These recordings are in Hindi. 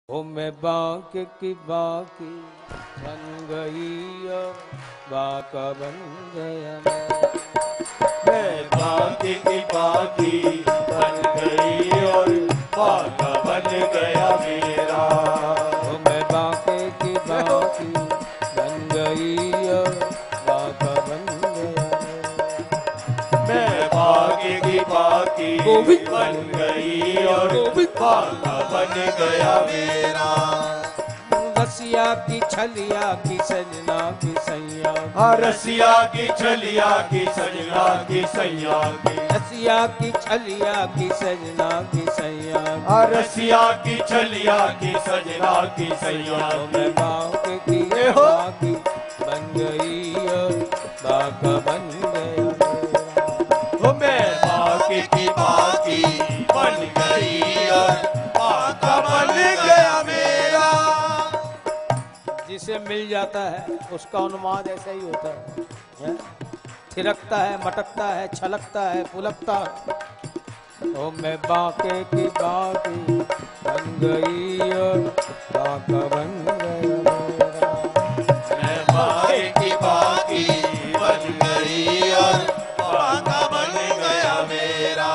ओ मैं बांके की बाकी बन गई और बाका बन गया मैं बांके की बाकी बन गई और बाका बन गया मेरा। ओ मैं बांके की बाकी बन गई और बाका बन गया मैं बांके की बाकी गोविंद बन गई और बाका बन गया मेरा। रसिया की छलिया की सजना की सैया रसिया की छलिया की सजना की सैया की। रसिया की छलिया की सजना की सैया रसिया की छलिया की सजना की सैया ओ मैं बांके की बाकी बन गई और बाका बन गया हो मैं बांके की बाकी बन गई और बाका बन गया मेरा। जिसे मिल जाता है उसका उन्माद ऐसा ही होता है, थिरकता है, मटकता है, छलकता है, फुलकता है। ओ मैं बांके की बाकी बन गई और बाका बन गया मेरा। मैं बांके की बाकी बन गई और बाका बन गया मेरा।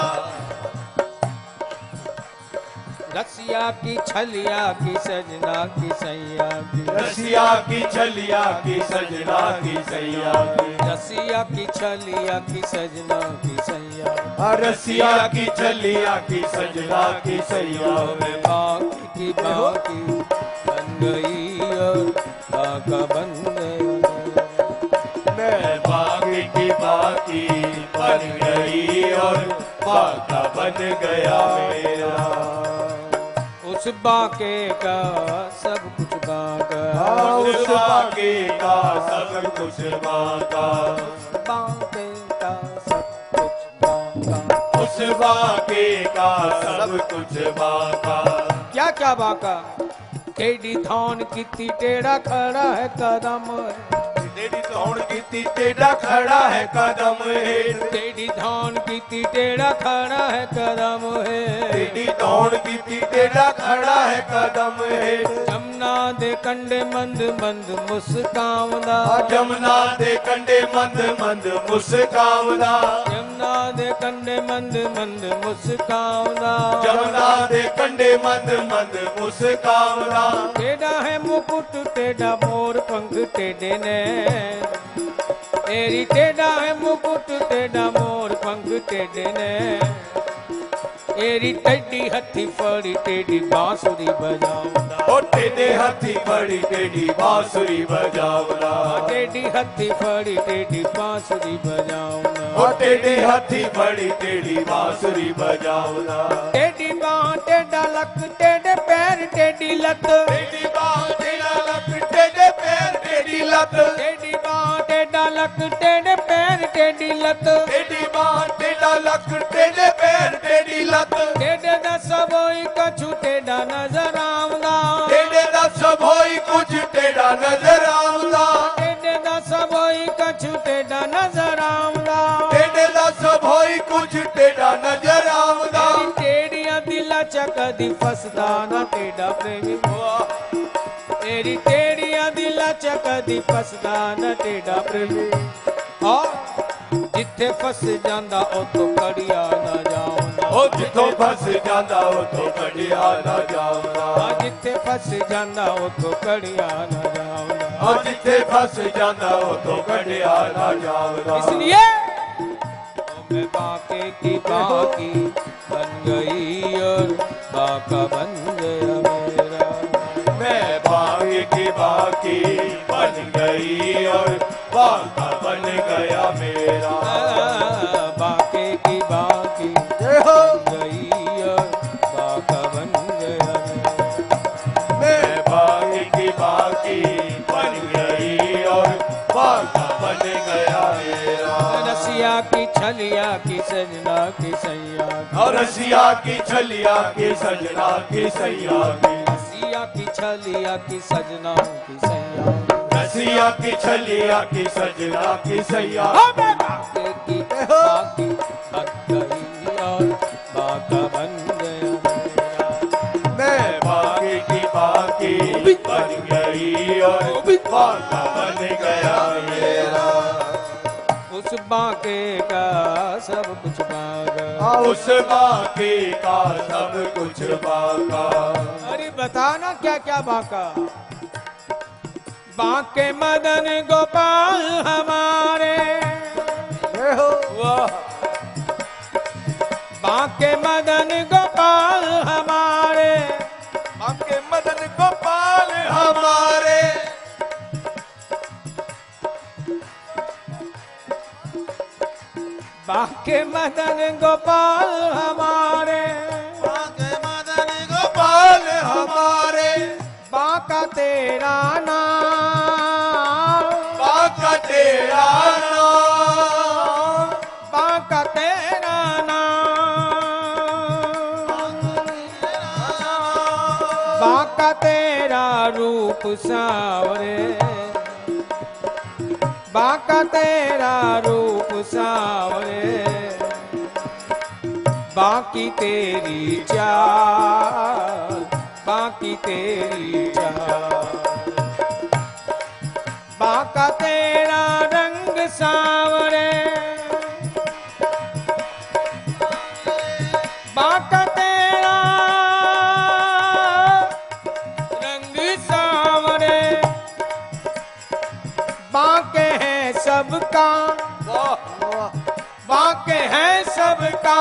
रसिया की छलिया की सजना की सैया की रसिया की छलिया की सजना की सैया की। रसिया की छलिया की सजना की सैया रसिया की छलिया की सजना की सैया मैं बाकी की बाकी बन गई और बाका बन गया मैं बाकी की बाकी बन गई और बाका बन गया मेरा। उस बाके का सब कुछ बाका उस बाके का सब कुछ बाका। बाके का सब कुछ बाका उस बाके का सब कुछ बाका। क्या क्या बाका टेढ़ी धान की टेढ़ा खड़ा है कदम तेरी धौन की टेढ़ा खड़ा है कदम है। टेढ़ी धान की टेढ़ा खड़ा है कदम है तेरी धौन की टेढ़ा खड़ा है कदम है। जमुना दे कंडे मंद मंद मुस्कावदा जमुना दे कंडे मंद मंद मुस्कावदा। जमुना दे कंडे मंद मंद मुस्कावदा जमुना दे कंडे मंद मंद मुस्कावदा। टेढ़ा है मुकुट टेढ़ा मोर पंख टेढ़े ने तेरी टेढ़ा है मुकुट टेढ़ा मोर पंख टेढ़े ने तेरी टेढ़ी हथी फड़ी टेढ़ी बांसुरी बजाऊंगा ओ टेढ़े हाथी बड़ी टेढ़ी बांसुरी बजावना। टेढ़ी हथी फड़ी टेढ़ी बांसुरी बजाऊंगा ओ टेढ़े हाथी बड़ी टेढ़ी बांसुरी बजावना। टेढ़ी बांह टेढ़ा लक टेढ़े पैर टेढ़ी लत टेढ़ी बांह टेढ़ा लक टेढ़े पैर टेढ़ी लत। टेढ़ी बांह टेढ़ा लक टेढ़े पैर टेढ़ी लत टेढ़ी बांह टेढ़ा लक टेढ़े पैर टेढ़ी लत। टेढ़े दा सबोई कछु टेढ़ा नजर आऊंगा टेढ़े दा सब होई कुछ टेढ़ा नजर आवदा। टेढ़े दा सबोई कछु टेढ़ा नजर आऊंगा टेढ़े दा सब होई कुछ टेढ़ा नजर आवदा। टेढ़िया दिला चकदी फसदा ना टेढ़ा प्रेमी तेरी टेढ़िया दिला चकदी फसदा ना टेढ़ा प्रेमी जिथे फस जांदा ओ तो कड़िया ना जाऊंगा ओ जिथों फस जांदा ओ तो कड़िया ना जावदा। जिथे फस जांदा ओ तो कड़िया ना जाऊंगा ओ जिथे फस जांदा ओ तो कड़िया ना जावदा। इसलिए मैं बाके की बाकी बन गई और बाका बन गया मेरा। मैं बाकी की बाकी बन गई और बाका बन गया मेरा। बाके की बाकी बन गई और बाका बन गया मेरा। मैं बाकी की बाकी बन गई और बाका बन गया मेरा। रसिया की छलिया की सजना की सैया और रसिया की छलिया की सजना की सैया की। रसिया की छलिया की सजना की सैया रसिया की छलिया की सजना की सैया। बाके की बाकी बन गई और बाका बन गया मेरा। मैं बाकी की बाकी बन गई और बाका बन गया मेरा। उस बाके का सब कुछ बाका, उस बाकी का सब कुछ बाका। अरे बताना क्या क्या बाका। बाके मदन गोपाल हमारे, वाह। बाके मदन गोपाल हमारे, बाके मदन गोपाल हमारे। बाके मदन गोपाल हमारे, बाके मदन गोपाल हमारे। बाका तेरा नाम, बाका तेरा नाम, बाका तेरा नाम, बाका तेरा रूप सावरे, बाका तेरा रूप सावरे, बाकी तेरी चाल, बाकी तेरी चाल, बाका तेरा रंग सावरे, बाका तेरा रंग सावरे, बाके हैं सबका, बाके हैं सबका,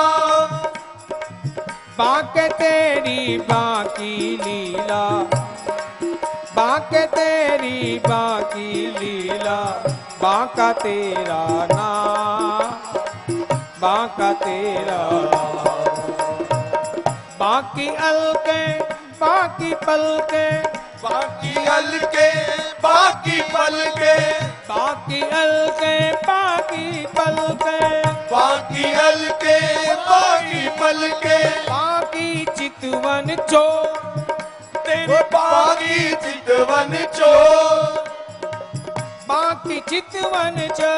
बाके तेरी बाकी लीला, बाके तेरी बाकी लीला, बाका तेरा नाम, बाका तेरा नाम, बाकी अलके बाकी पलके, बाकी अलके बाकी पलके, बाकी अलके बाकी पलके, बाकी अलके बाकी पलके, बाकी चितवन चो तेरे बाकी चितवन चोर, बाकी चितवन चो,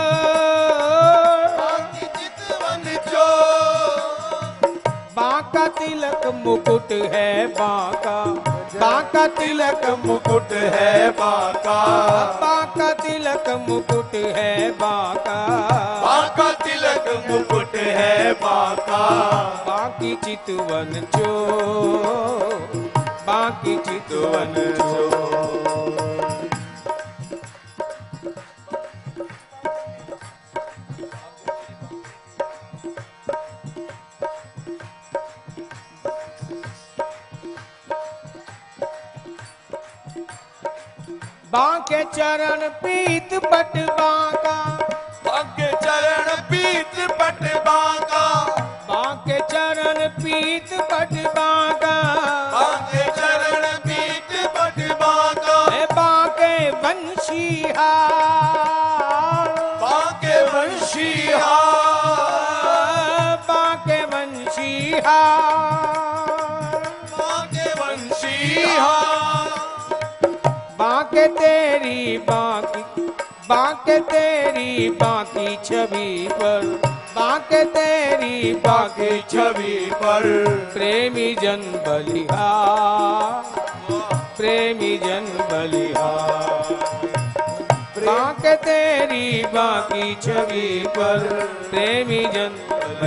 बाकी चितवन चोर। बाका तिलक मुकुट है बाका, बाका तिलक मुकुट है बाका, बाका तिलक मुकुट है बाका, बाका तिलक मुकुट है बाका। बाकी चितवन चो, बाकी चितवन चो। बाके चरण पीत बट बाका, बाके चरण पीत बट बाका, बाके चरण पीत बट बाका, बाके चरण पीत बट बाका, बाके बंशीहार, बाके वंशीहार, बाके वंशीहार, बाके वंशीहार। बाके तेरी बाकी, बाके तेरी बाकी छवि पर, बाके तेरी बाकी बाकी छवि पर प्रेमी जन बलिहार, प्रेमी जन बलिहार, बाके तेरी बाकी छवि पर प्रेमी जन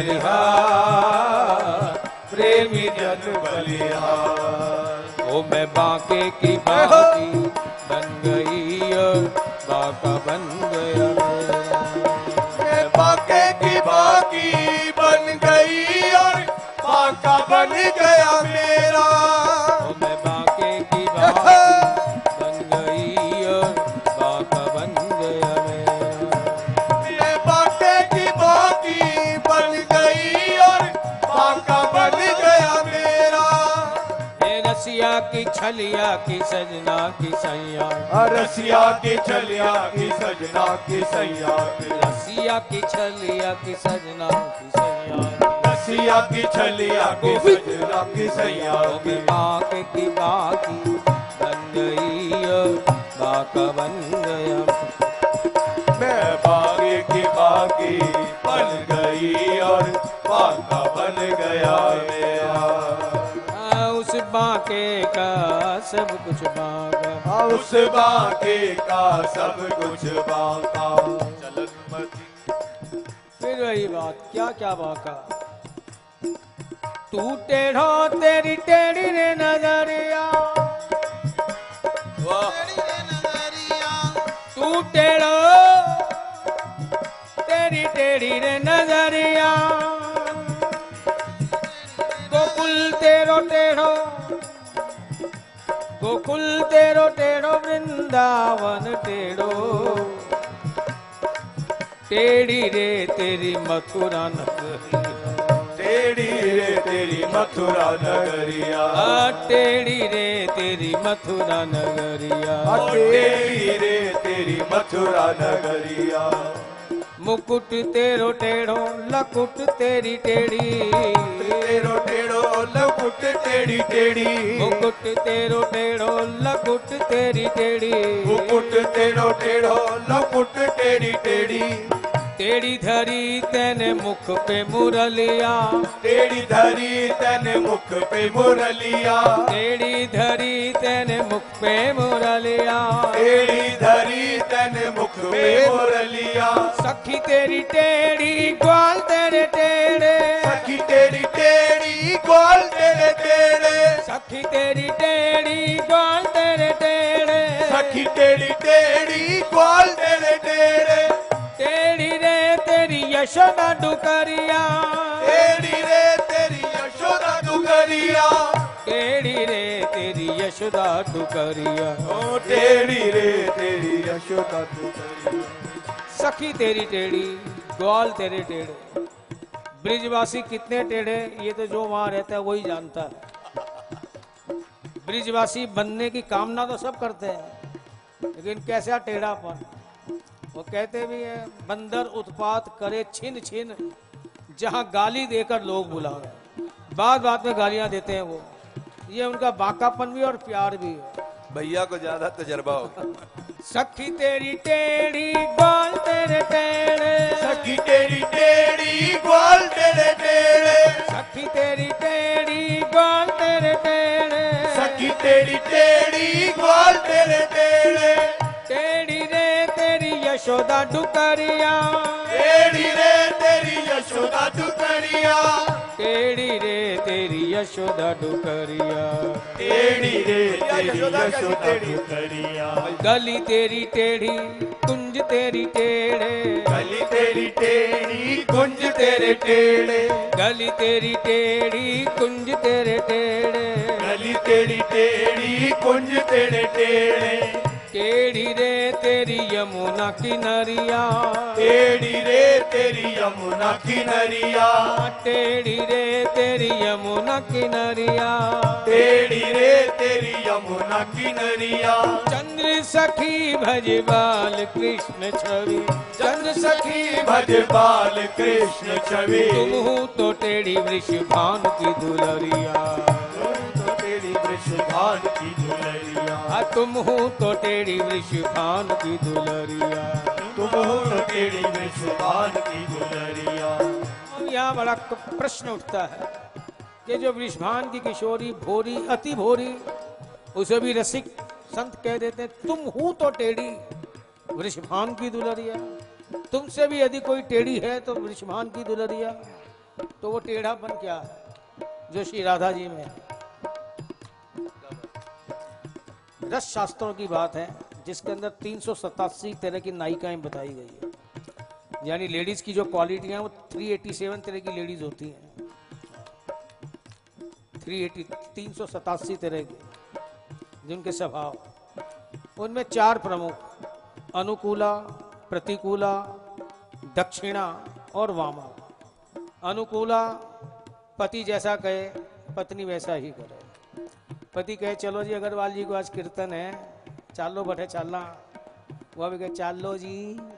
बलिहार, प्रेमी जन बलिहार। ओ मैं बाके की बाकी बन गई और बाका बन गया मेरा। मैं बाके की बाकी बन गई और बाका बन गया मेरा। ओ मैं बाके की बाकी बन गई और बाका बन गया मेरा। मैं बाके की बाकी बन गई और बाका बन गया मेरा। ये रसिया की छलिया की सजना की सैया, रसिया की छलिया की सजना की सैया, रसिया की छलिया की सजना की सैया, रसिया की छलिया की सजना की सैया। ओ मैं बाके की बाकी बन गई और बाका बन गया। मैं बाके की बाकी बन गई और बाका बन गया मेरा। उस बाके का सब कुछ बांका। उस बांके का सब कुछ बांका। चलन मती। फिर वही बात, क्या क्या बांका। तू टेढ़ो तेरी टेढ़ी रे नजरिया, वाह। तू टेढ़ो तेरी टेढ़ी रे नजरिया, गोकुल तेरो टेढ़ो, गोकुल तेरो टेढ़ो, वृंदावन टेढ़ो, टेढ़ी रे तेरी मथुरा नगरिया, टेढ़ी रे तेरी मथुरा नगरिया। टेढ़ी रे तेरी मथुरा नगरिया, टेढ़ी रे तेरी मथुरा नगरिया। मुकुट तेरो टेढ़ो, लकुट तेरी टेढ़ी, तेरो टेढ़ो लकुट तेरी टेढ़ी। मुकुट तेरो टेढ़ो, लकुट तेरी टेढ़ी, मुकुट तेरो टेढ़ो लकुट तेरी टेढ़ी। टेढ़ी धरी तेने मुख पे मुरलिया, टेढ़ी धरी तेने मुख पे मुरलिया। टेढ़ी धरी तेने मुख पे मुरलिया, टेढ़ी धरी तेने मुख पे मुरलिया। सखी तेरी टेढ़ी, ग्वाल तेरे टेढ़े, सखी तेरी टेढ़ी, ग्वाल तेरे टेढ़े। सखी तेरी टेढ़ी, ग्वाल तेरे टेढ़े, सखी तेरी टेढ़ी, ग्वाल तेरे टेढ़े। टेढ़ी रे तेरी यशोदा डुकरिया, टेढ़ी रे तेरी यशोदा डुकरिया। टेढ़ी रे तेरी यशोदा डुकरिया, ओ टेढ़ी रे तेरी यशोदा डुकरिया। सखी तेरी टेढ़ी, ग्वाल तेरे टेढ़े। ब्रिजवासी कितने टेढ़े, ये तो जो वहां रहता है वही जानता है। ब्रिजवासी बनने की कामना तो सब करते हैं, लेकिन कैसा टेढ़ापन। वो कहते भी है, बंदर उत्पात करे छिन छिन, जहां गाली देकर लोग बुलावे। बात बात में गालियां देते हैं वो। ये उनका बाकापन भी और प्यार भी है। भैया को ज्यादा तजर्बा होगा। सखी तेरी टेढ़ी, ग्वाल तेरे टेढ़े, सखी तेरी टेढ़ी, ग्वाल तेरे टेढ़े। सखी तेरी टेढ़ी, ग्वाल तेरे टेढ़े, सखी तेरी टेढ़ी, ग्वाल तेरे टेढ़े। टेढ़ी रे तेरी यशोदा डुकरिया, टेढ़ी रे तेरी यशोदा डुकरिया। टेढ़ी रे तेरी यशोदा डुकरिया, टेढ़ी रे तेरी यशोदा डुकरिया। गली तेरी टेढ़ी, कुंज तेरी टेढ़े, गली तेरी टेढ़ी, कुंज तेरे टेढ़े। गली तेरी टेढ़ी, कुंज तेरे टेढ़े, गली तेरी टेढ़ी, कुंज तेरे टेढ़े। टेढ़ी रे तेरी यमुना किनरिया, टेढ़ी रे तेरी यमुना किनरिया। टेढ़ी रे तेरी यमुना किनरिया, टेढ़ी रे तेरी यमुना किनरिया। चंद्र सखी भजबाल कृष्ण छवि, चंद्र सखी भजबाल कृष्ण छवि। तुम हो तो टेढ़ी वृषभान की दुलरिया, तो तेरी वृषभान की दुलरिया। तुम हो तो टेढ़ी वृषभान की दुलरिया। तुम हो तो तेरी वृषभान की दुलरिया। अब यहाँ बड़ा प्रश्न उठता है कि जो वृषभान की किशोरी भोरी, अति भोरी, उसे भी रसिक संत कह देते हैं, तुम हो तो टेढ़ी वृषभान की दुलरिया। तुमसे भी यदि कोई टेढ़ी है तो वृषभान की दुलरिया। तो वो टेढ़ापन क्या है जो श्री राधा जी में है? रस शास्त्रों की बात है, जिसके अंदर 387 तरह की नायिकाएं बताई गई है। यानी लेडीज की जो क्वालिटी है वो 387 तरह की लेडीज होती हैं। 387 तरह की जिनके स्वभाव, उनमें 4 प्रमुख, अनुकूला, प्रतिकूला, दक्षिणा और वामा। अनुकूला, पति जैसा कहे पत्नी वैसा ही करे। पति कहे चलो जी अग्रवाल जी को आज कीर्तन है, चालो बटे चलना, वह भी कहे चालो जी।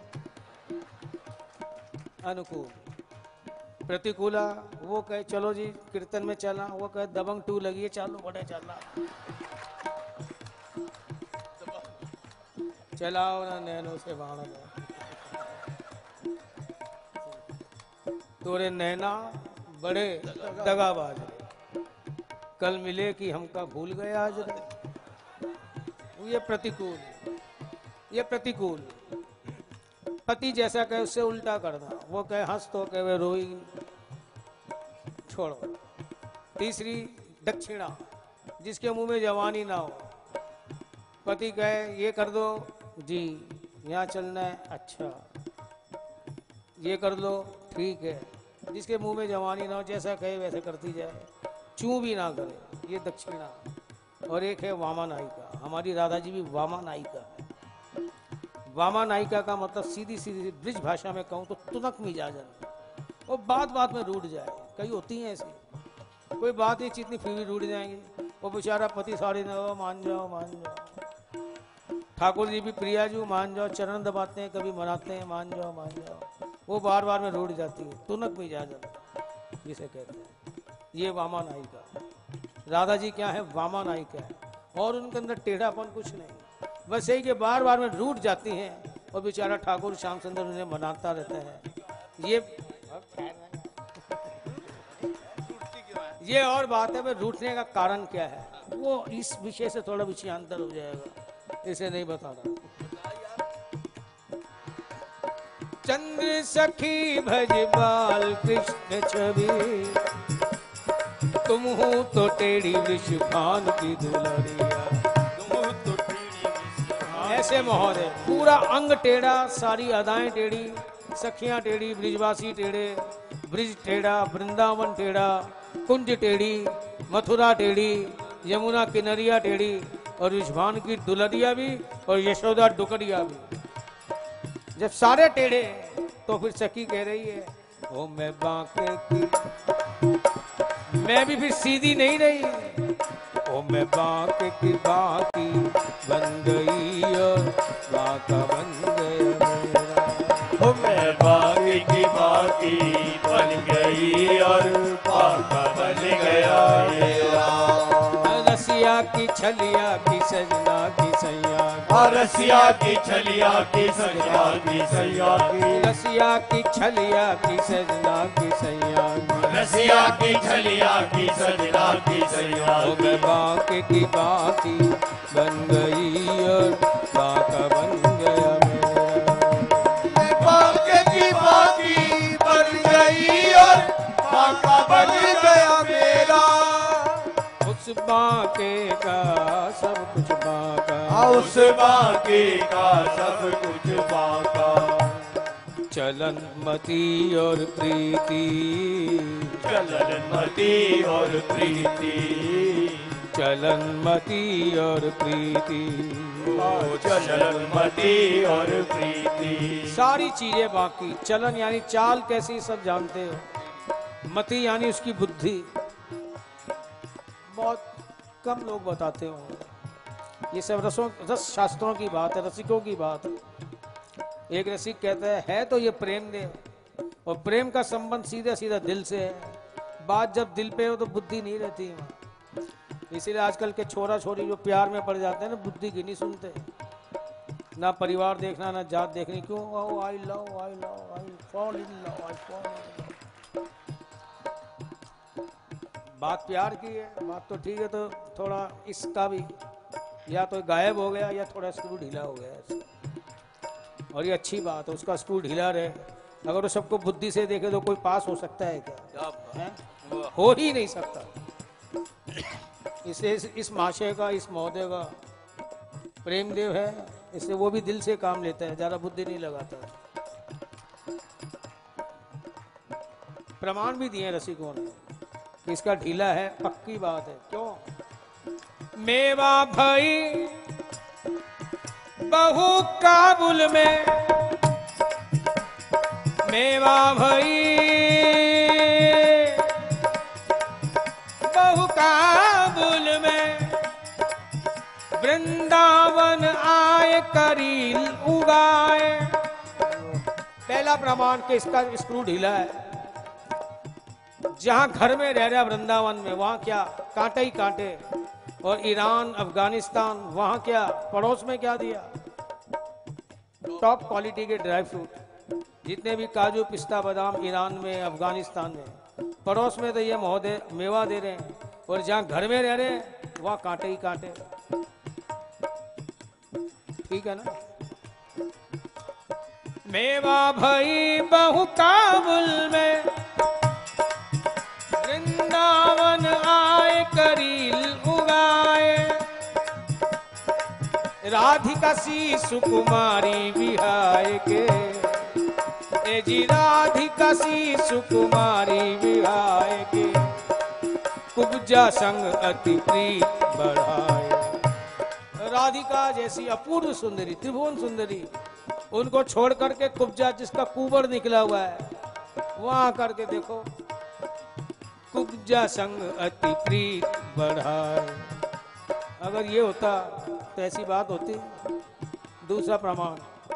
अनुकूल। प्रतिकूला, वो कहे चलो जी कीर्तन में चलना, वो कहे दबंग 2 लगी है, चालो बटे चलना। चलाओ ना नैनो से बाण, तोरे नैना बड़े दगाबाज, कल मिले कि हमका भूल गए आज रे। ये प्रतिकूल, ये प्रतिकूल। पति जैसा कहे उससे उल्टा करना, वो कहे हंस तो कहे वे रोई, छोड़ो। तीसरी दक्षिणा, जिसके मुंह में जवानी ना हो। पति कहे ये कर दो जी, यहाँ चलना है, अच्छा ये कर लो, ठीक है। जिसके मुंह में जवानी ना हो, जैसा कहे वैसे करती जाए, चू भी ना करे, ये दक्षिणा। और एक है वामा नायिका, हमारी राधा जी भी वामा नायिका है। वामा नायिका का मतलब सीधी सीधी ब्रिज भाषा में कहूँ तो तुनक मिजाजन, और बात बात में रूठ जाए। कई होती हैं ऐसी, कोई बात नहीं चितनी फिर भी रूठ जाएंगी। वो बेचारा पति साड़ी न, मान जाओ मान जाओ। ठाकुर जी भी प्रिया जी मान जाओ, चरण दबाते हैं, कभी मनाते हैं, मान जाओ मान जाओ। वो बार बार में रूठ जाती है, तुनक मिजाजन जिसे कहते हैं। ये वामा नायिका, राधा जी क्या है, वामा नायिका है। और उनके अंदर टेढ़ापन कुछ नहीं, बस यही कि बार बार में रूठ जाती हैं और बेचारा ठाकुर श्याम सुंदर उन्हें मनाता रहता है। ये और बात है, रूठने का कारण क्या है, वो इस विषय से थोड़ा विषयांतर हो जाएगा, इसे नहीं बताना। चंद्र सखी भज बाल कृष्ण छवि, तुम हो तो टेढ़ी वृषभान की दुलारिया। ऐसे महोदय पूरा अंग टेढ़ा, सारी अदाएं टेढ़ी, सखियां टेढ़ी, ब्रिजवासी टेढ़े, ब्रिज टेढ़ा, वृंदावन टेढ़ा, कुंज टेढ़ी, मथुरा टेढ़ी, यमुना किनरिया टेढ़ी, और वृषभान की दुलरिया भी, और यशोदा डुकरिया भी। जब सारे टेढ़े तो फिर सखी कह रही है, ओ मैं बांके की, मैं भी फिर सीधी नहीं रही। ओ मैं बांके की बाकी बन गई और बांका बन गया मेरा। ओ मैं बांके की बाकी बन गई और बांका बन गया मेरा। रसिया की छलिया की सजना की सैया, रसिया की छलिया की सजना की सैया की, रसिया की छलिया की सजना की सैया, रसिया की छलिया की सजना की सैया। ओ मैं बांके की बाकी बन गई और बांका बन गया मेरा। मैं बांके की बाकी बन गई और बांका बन गया मेरा। उस बांके का सब कुछ बांका, उस बांके का सब कुछ बांका। चलन मती और प्रीति, चलन मती और प्रीति, चलन मती और प्रीति, चलन मती और प्रीति। सारी चीजें बाकी। चलन यानी चाल कैसी सब जानते हो, मति यानी उसकी बुद्धि, बहुत कम लोग बताते हो। ये सब रस शास्त्रों की बात है, रसिकों की बात है। एक रसिक कहता है तो ये प्रेम दे, और प्रेम का संबंध सीधा सीधा दिल से है। बात जब दिल पे हो तो बुद्धि नहीं रहती है। इसीलिए आजकल के छोरा छोरी जो प्यार में पड़ जाते हैं ना, बुद्धि की नहीं सुनते, ना परिवार देखना ना जात देखनी। क्यों? I love I love I fall in love I fall. बात प्यार की है, बात तो ठीक है, तो थोड़ा इसका भी या तो गायब हो गया या थोड़ा स्क्रू ढीला हो गया ऐसे। और ये अच्छी बात है, उसका स्क्रू ढीला रहे। अगर वो सबको बुद्धि से देखे तो कोई पास हो सकता है क्या? है? हो ही नहीं सकता। इस महाशय का, इस महोदय का प्रेमदेव है, इससे वो भी दिल से काम लेता है, ज्यादा बुद्धि नहीं लगाता। प्रमाण भी दिए रसिकों ने कि इसका ढीला है, पक्की बात है। क्यों? मेवा भई बहु काबुल में, मेवा भई बहु काबुल में, वृंदावन आए करील उगाए। पहला प्रमाण कि इसका स्क्रू ढीला है। जहां घर में रह रहा वृंदावन में, वहां क्या कांटे ही कांटे, और ईरान अफगानिस्तान वहां क्या पड़ोस में क्या दिया, टॉप क्वालिटी के ड्राई फ्रूट, जितने भी काजू पिस्ता बादाम ईरान में अफगानिस्तान में, पड़ोस में तो ये महोदय मेवा दे रहे हैं, और जहां घर में रह रहे हैं वहां कांटे ही कांटे। ठीक है ना। मेवा भई बहु काबुल में, वृंदावन आए करील उगाए, राधिका सी सुकुमारी बिहाय के, ए जी राधिका सी सुकुमारी बिहाय के, कुब्जा संग अति प्रीत बढ़ाए। राधिका जैसी अपूर्व सुंदरी, त्रिभुवन सुंदरी, उनको छोड़ करके कुब्जा जिसका कुबर निकला हुआ है वहां करके देखो, कुब्जा संग अति प्रीत बढ़ाए। अगर ये होता तो ऐसी बात होती। दूसरा प्रमाण,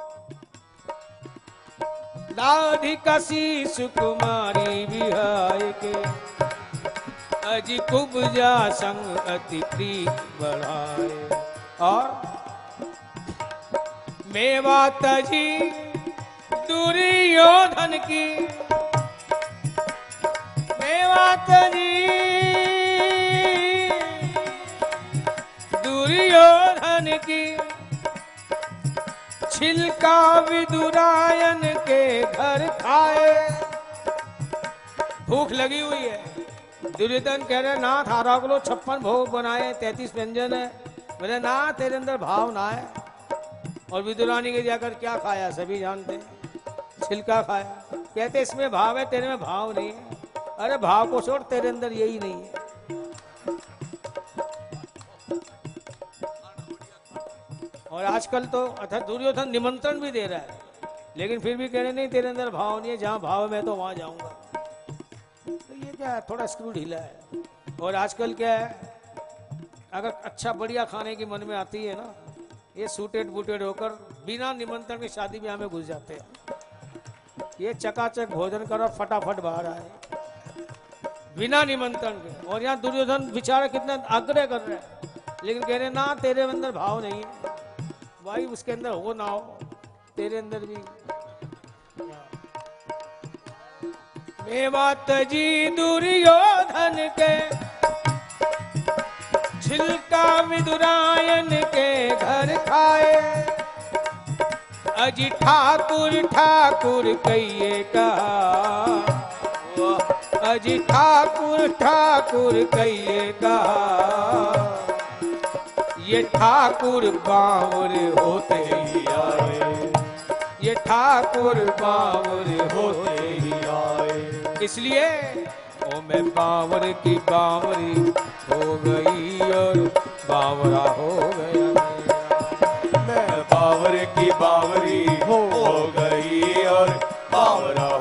राधिका सी सुकुमारी बिहाय के, अजी कुब्जा संग अति प्रीत बढ़ाए। और मेवा तजी दुर्योधन की, मेवा तजी दुर्योधन की, छिलका विदुरायन के घर खाए। भूख लगी हुई है, दुर्योधन कह रहे नाथ हारा को 56 भोग बनाए, 33 व्यंजन है। बोले ना तेरे अंदर भाव ना है। और विदुरानी के जाकर क्या खाया सभी जानते हैं, छिलका खाया। कहते इसमें भाव है, तेरे में भाव नहीं है। अरे भाव को छोड़, तेरे अंदर यही नहीं है। और आजकल तो दुर्योधन निमंत्रण भी दे रहा है, लेकिन फिर भी कह रहे नहीं तेरे अंदर भाव नहीं है, जहां भाव है तो वहां जाऊंगा। तो ये क्या है, थोड़ा स्क्रू ढीला है। और आजकल क्या है, अगर अच्छा बढ़िया खाने की मन में आती है ना, ये सूटेड बूटेड होकर बिना निमंत्रण के शादी ब्याह में घुस जाते हैं। ये चकाचक भोजन करो, फटाफट बाहर आए बिना निमंत्रण के। और यहाँ दुर्योधन बेचारा कितना आग्रह कर रहे हैं, लेकिन कह रहे ना तेरे अंदर भाव नहीं है। भाई उसके अंदर हो ना हो, तेरे अंदर भी। मेवा तजी दुर्योधन के, छिलका विदुरायन के घर खाए, अजी ठाकुर ठाकुर कहिए कहा, अजी ठाकुर ठाकुर कहिए कहा, ये ठाकुर बावर होते ही आए, ये ठाकुर बावर होते ही आए। इसलिए ओ मैं बावर की बावरी हो गई और बावरा हो गया मेरा। मैं बावर की बावरी हो गई और बावरा